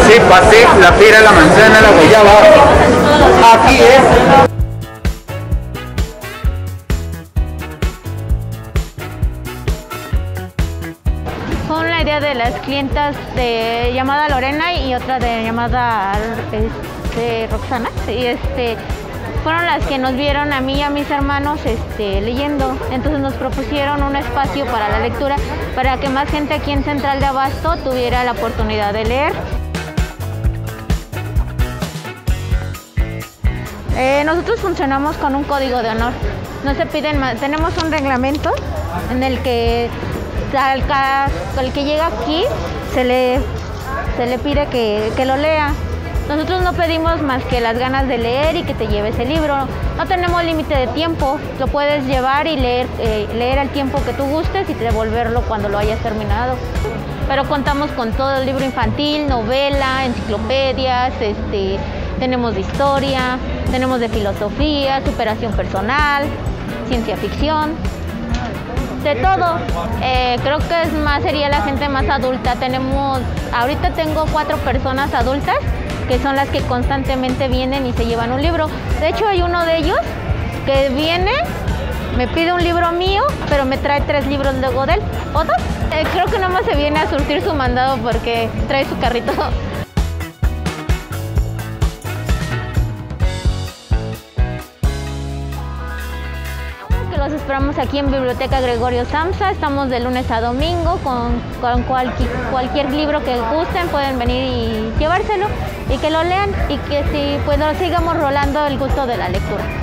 Sí, pasé la pera, la manzana, la guayaba. Aquí es. Fue una idea de las clientas llamada Lorena y otra llamada Roxana. Y fueron las que nos vieron a mí y a mis hermanos leyendo. Entonces nos propusieron un espacio para la lectura para que más gente aquí en Central de Abasto tuviera la oportunidad de leer. Nosotros funcionamos con un código de honor. No se piden más. Tenemos un reglamento en el que el que llega aquí se le pide que lo lea. Nosotros no pedimos más que las ganas de leer y que te lleves el libro. No tenemos límite de tiempo, lo puedes llevar y leer el tiempo que tú gustes y devolverlo cuando lo hayas terminado. Pero contamos con todo el libro infantil, novela, enciclopedias, tenemos de historia, tenemos de filosofía, superación personal, ciencia ficción. De todo. Creo que sería la gente más adulta. Ahorita tengo 4 personas adultas que son las que constantemente vienen y se llevan un libro. De hecho, hay uno de ellos que viene, me pide un libro mío, pero me trae 3 libros luego de él, o 2. Creo que nada más se viene a surtir su mandado porque trae su carrito. Los esperamos aquí en Biblioteca Gregorio Samsa. Estamos de lunes a domingo con cualquier libro que gusten. Pueden venir y llevárselo y que lo lean y que sigamos rolando el gusto de la lectura.